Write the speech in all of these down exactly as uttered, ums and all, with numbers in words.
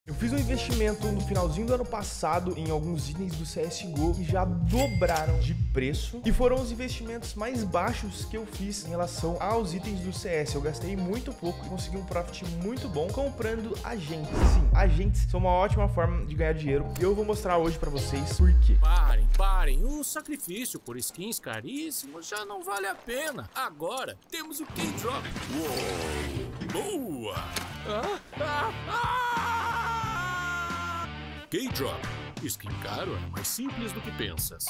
Eu fiz um investimento no finalzinho do ano passado em alguns itens do C S G O que já dobraram de preço e foram os investimentos mais baixos que eu fiz em relação aos itens do C S. Eu gastei muito pouco e consegui um profit muito bom comprando agentes. Sim, agentes são uma ótima forma de ganhar dinheiro e eu vou mostrar hoje pra vocês por quê. Parem, parem, o sacrifício por skins caríssimos já não vale a pena. Agora temos o K-Drop. Uou, boa! Ah, ah, ah! K-Drop. Skin caro é mais simples do que pensas.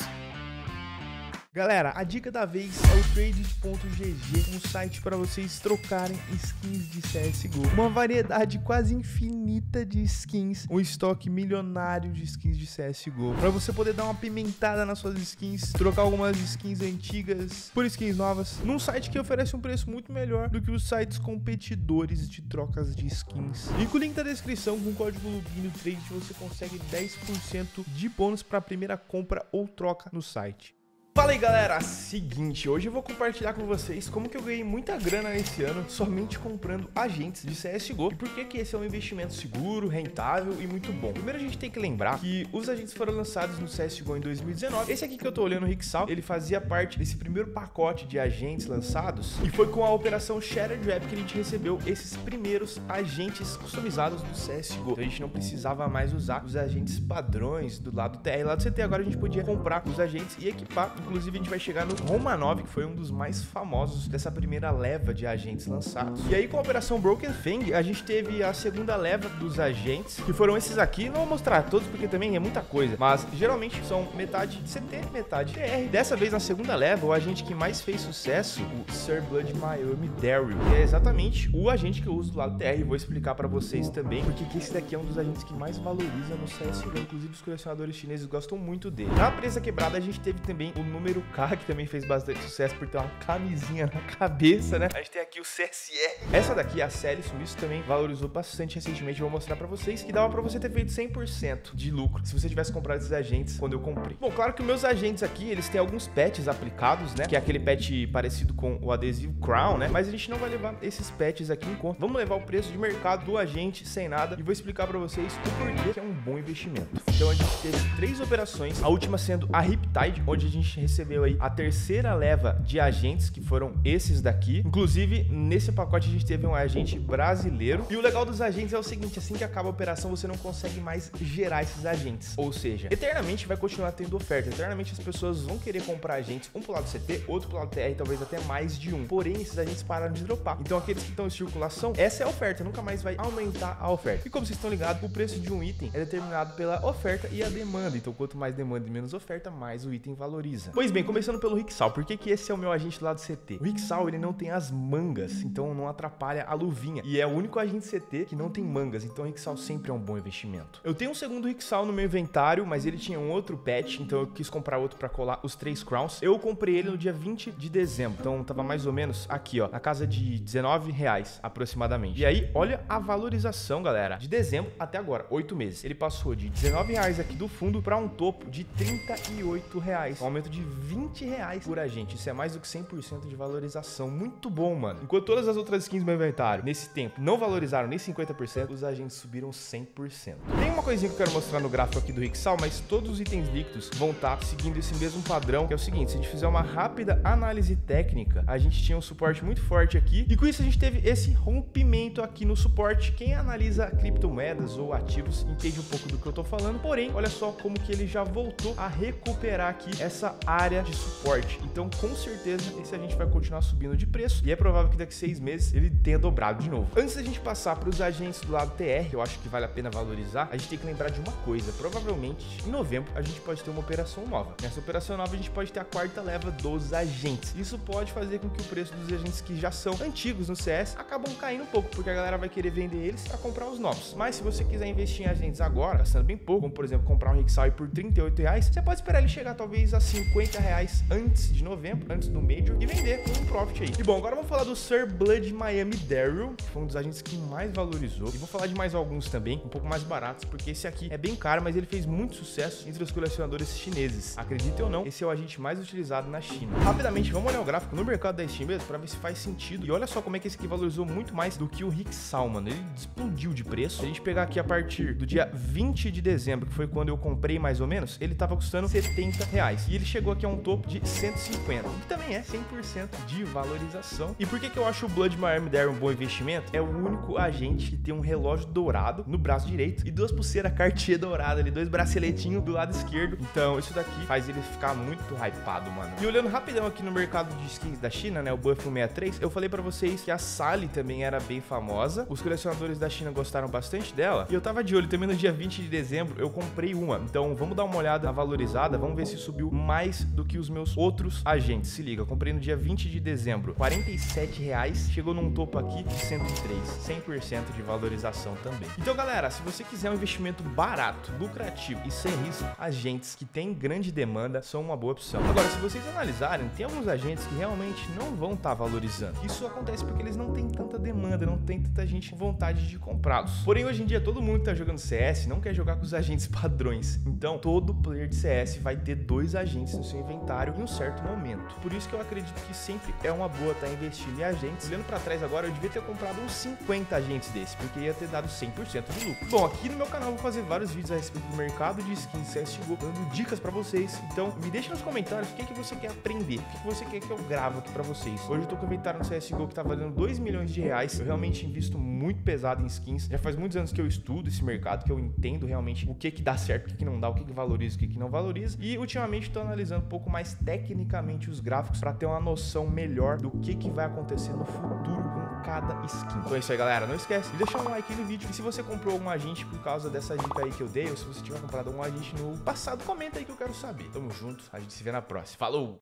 Galera, a dica da vez é o trades ponto g g, um site para vocês trocarem skins de C S G O. Uma variedade quase infinita de skins, um estoque milionário de skins de C S G O. Para você poder dar uma pimentada nas suas skins, trocar algumas skins antigas por skins novas, num site que oferece um preço muito melhor do que os sites competidores de trocas de skins. E com o link da descrição, com o código login no trade, você consegue dez por cento de bônus para a primeira compra ou troca no site. Fala aí galera, seguinte, hoje eu vou compartilhar com vocês como que eu ganhei muita grana nesse ano somente comprando agentes de C S G O e por que que esse é um investimento seguro, rentável e muito bom. Primeiro a gente tem que lembrar que os agentes foram lançados no C S G O em dois mil e dezenove. Esse aqui que eu tô olhando, o Ricksal, ele fazia parte desse primeiro pacote de agentes lançados e foi com a operação Shattered Web que a gente recebeu esses primeiros agentes customizados do C S G O. Então a gente não precisava mais usar os agentes padrões do lado T R, lá do C T, agora a gente podia comprar os agentes e equipar. Inclusive, a gente vai chegar no Roma nove, que foi um dos mais famosos dessa primeira leva de agentes lançados. E aí, com a operação Broken Fang, a gente teve a segunda leva dos agentes, que foram esses aqui. Não vou mostrar todos, porque também é muita coisa. Mas, geralmente, são metade C T, metade T R. Dessa vez, na segunda leva, o agente que mais fez sucesso, o Sir Blood Miami Daryl, que é exatamente o agente que eu uso do lado T R. Vou explicar pra vocês também, porque que esse daqui é um dos agentes que mais valoriza no C S G O. Inclusive, os colecionadores chineses gostam muito dele. Na presa quebrada, a gente teve também o número K, que também fez bastante sucesso por ter uma camisinha na cabeça, né? A gente tem aqui o C S R. Essa daqui, a série Sumiço, também valorizou bastante recentemente. Eu vou mostrar pra vocês que dava pra você ter feito cem por cento de lucro se você tivesse comprado esses agentes quando eu comprei. Bom, claro que meus agentes aqui, eles têm alguns patches aplicados, né? Que é aquele patch parecido com o adesivo Crown, né? Mas a gente não vai levar esses patches aqui em conta. Vamos levar o preço de mercado do agente sem nada e vou explicar pra vocês o porquê que é um bom investimento. Então a gente teve três operações, a última sendo a Riptide, onde a gente recebeu aí a terceira leva de agentes, que foram esses daqui. Inclusive, nesse pacote a gente teve um agente brasileiro. E o legal dos agentes é o seguinte, assim que acaba a operação, você não consegue mais gerar esses agentes. Ou seja, eternamente vai continuar tendo oferta. Eternamente as pessoas vão querer comprar agentes, um pro lado C T, outro pro lado T R, talvez até mais de um. Porém, esses agentes pararam de dropar. Então, aqueles que estão em circulação, essa é a oferta. Nunca mais vai aumentar a oferta. E como vocês estão ligados, o preço de um item é determinado pela oferta e a demanda. Então, quanto mais demanda e menos oferta, mais o item valoriza. Pois bem, começando pelo Ricksal. Por que que esse é o meu agente lá do C T? O Ricksal, ele não tem as mangas, então não atrapalha a luvinha. E é o único agente C T que não tem mangas, então o Ricksal sempre é um bom investimento. Eu tenho um segundo Ricksal no meu inventário, mas ele tinha um outro patch, então eu quis comprar outro pra colar os três crowns. Eu comprei ele no dia vinte de dezembro, então tava mais ou menos aqui, ó, na casa de dezenove reais aproximadamente. E aí, olha a valorização, galera, de dezembro até agora, oito meses. Ele passou de dezenove reais aqui do fundo pra um topo de trinta e oito reais, um aumento de vinte reais por agente. Isso é mais do que cem por cento de valorização. Muito bom, mano. Enquanto todas as outras skins do meu inventário, nesse tempo, não valorizaram nem cinquenta por cento, os agentes subiram cem por cento. Tem uma coisinha que eu quero mostrar no gráfico aqui do Ricksal, mas todos os itens líquidos vão estar seguindo esse mesmo padrão, que é o seguinte, se a gente fizer uma rápida análise técnica, a gente tinha um suporte muito forte aqui, e com isso a gente teve esse rompimento aqui no suporte. Quem analisa criptomoedas ou ativos entende um pouco do que eu tô falando, porém, olha só como que ele já voltou a recuperar aqui essa área de suporte. Então, com certeza, esse a gente vai continuar subindo de preço e é provável que daqui a seis meses ele tenha dobrado de novo. Antes da gente passar para os agentes do lado T R, que eu acho que vale a pena valorizar, a gente tem que lembrar de uma coisa. Provavelmente, em novembro, a gente pode ter uma operação nova. Nessa operação nova, a gente pode ter a quarta leva dos agentes. Isso pode fazer com que o preço dos agentes que já são antigos no C S acabam caindo um pouco, porque a galera vai querer vender eles para comprar os novos. Mas se você quiser investir em agentes agora, gastando bem pouco, como por exemplo, comprar um Ricksal por trinta e oito reais, você pode esperar ele chegar talvez a cinquenta cinquenta reais antes de novembro, antes do Major, e vender com um profit aí. E bom, agora vamos falar do Sir Blood Miami Daryl, que foi um dos agentes que mais valorizou. E vou falar de mais alguns também, um pouco mais baratos, porque esse aqui é bem caro, mas ele fez muito sucesso entre os colecionadores chineses. Acreditem ou não, esse é o agente mais utilizado na China. Rapidamente, vamos olhar o gráfico no mercado da Steam mesmo, pra ver se faz sentido. E olha só como é que esse aqui valorizou muito mais do que o Rixal, mano. Ele explodiu de preço. Se a gente pegar aqui a partir do dia vinte de dezembro, que foi quando eu comprei mais ou menos, ele tava custando setenta reais. E ele chegou aqui a um topo de cento e cinquenta, que também é cem por cento de valorização. E por que que eu acho o Blood Miami Daryl um bom investimento? É o único agente que tem um relógio dourado no braço direito e duas pulseiras Cartier douradas ali, dois braceletinhos do lado esquerdo. Então isso daqui faz ele ficar muito hypado, mano. E olhando rapidão aqui no mercado de skins da China, né, o Buff cento e sessenta e três, eu falei pra vocês que a Sally também era bem famosa. Os colecionadores da China gostaram bastante dela. E eu tava de olho também no dia vinte de dezembro, eu comprei uma. Então vamos dar uma olhada na valorizada, vamos ver se subiu mais do que os meus outros agentes. Se liga, eu comprei no dia vinte de dezembro, quarenta e sete reais, chegou num topo aqui de cento e três, cem por cento de valorização também. Então galera, se você quiser um investimento barato, lucrativo e sem risco, agentes que têm grande demanda são uma boa opção. Agora, se vocês analisarem, tem alguns agentes que realmente não vão estar valorizando. Isso acontece porque eles não têm tanta demanda, não tem tanta gente com vontade de comprá-los. Porém, hoje em dia, todo mundo que tá jogando C S não quer jogar com os agentes padrões. Então, todo player de C S vai ter dois agentes no seu inventário em um certo momento. Por isso que eu acredito que sempre é uma boa estar investindo em agentes. Olhando pra trás agora, eu devia ter comprado uns cinquenta agentes desses, porque ia ter dado cem por cento de lucro. Bom, aqui no meu canal eu vou fazer vários vídeos a respeito do mercado de skins C S G O, dando dicas pra vocês. Então, me deixa nos comentários o que, que você quer aprender, o que, que você quer que eu gravo aqui pra vocês. Hoje eu tô com o inventário no C S G O que tá valendo dois milhões de reais. Eu realmente invisto muito pesado em skins. Já faz muitos anos que eu estudo esse mercado, que eu entendo realmente o que que dá certo, o que que não dá, o que que valoriza, o que que não valoriza. E ultimamente tô analisando um pouco mais tecnicamente os gráficos pra ter uma noção melhor do que que vai acontecer no futuro com cada skin. Então é isso aí, galera. Não esquece de deixar um like no vídeo. E se você comprou algum agente por causa dessa dica aí que eu dei, ou se você tiver comprado algum agente no passado, comenta aí que eu quero saber. Tamo junto, a gente se vê na próxima. Falou!